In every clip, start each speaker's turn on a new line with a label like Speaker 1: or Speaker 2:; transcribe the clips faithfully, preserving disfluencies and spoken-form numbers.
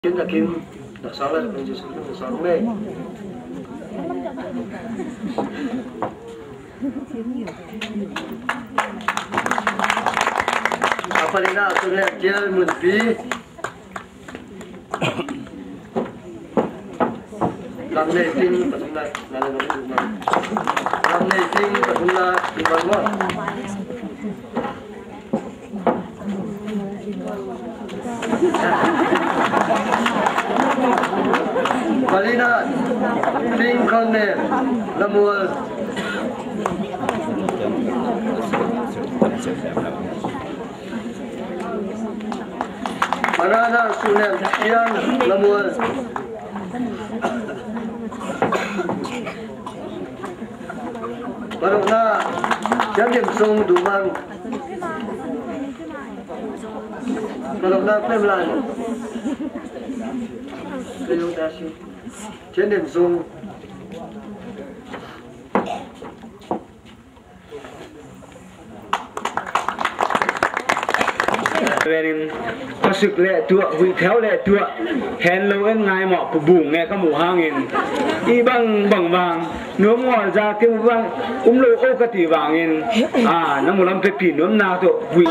Speaker 1: Chúng ta kim đã sáng lên mình chỉ xuống được sáng đây. Apa ni nak tu ni dia mesti làm này tin và chúng ta là làm cái gì mà làm này tin và chúng ta thì bằng ngon. Palina tin con này là mùa Banana sunem yang là mùa Baru na jam jam sung dumang Baru na pemlan Terima kasih jam jam sung
Speaker 2: Bên có sự lệ tựa vị khéo lệ tựa hèn lâu em ngài mọ của bù nghe các mù hang nghìn y bằng bằng vàng nướng ngồi ra kêu vang cũng lôi ô cái tỷ vàng nghìn à nó một năm phép phỉ nướng nào tụ vị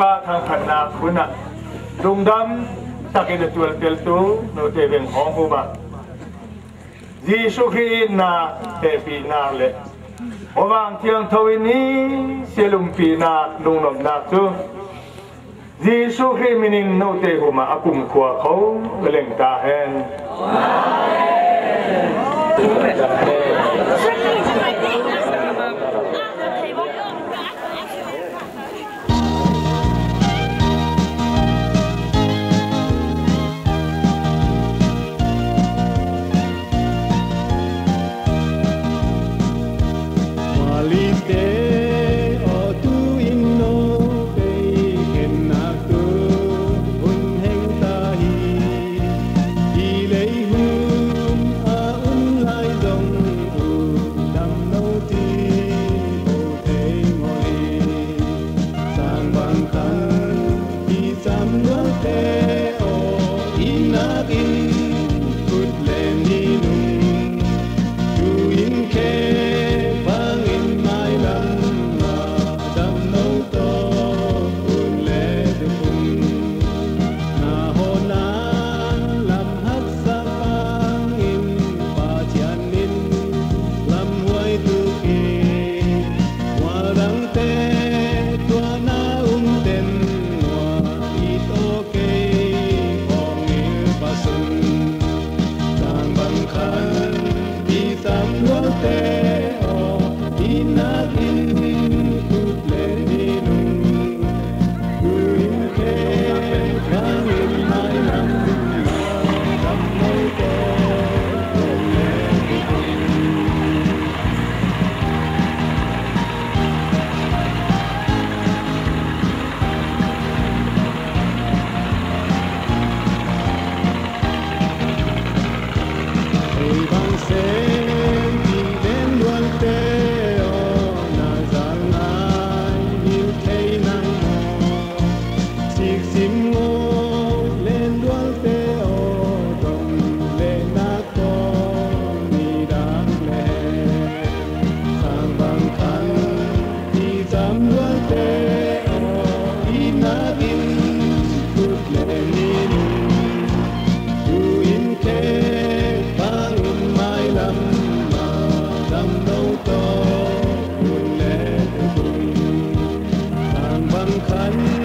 Speaker 3: ป้าทางขันนาคุณน่ะดุงดำตักเอตัวเตลตูโนเตเวงของผู้บ่ายิสุครีนาเตปีนาเลโอวางเทียงทวินีเซลุมปีนาลุงนมนาจูยิสุครีมินินโนเตหุมาอากุมขัวเขาเล่งตาแหนขัน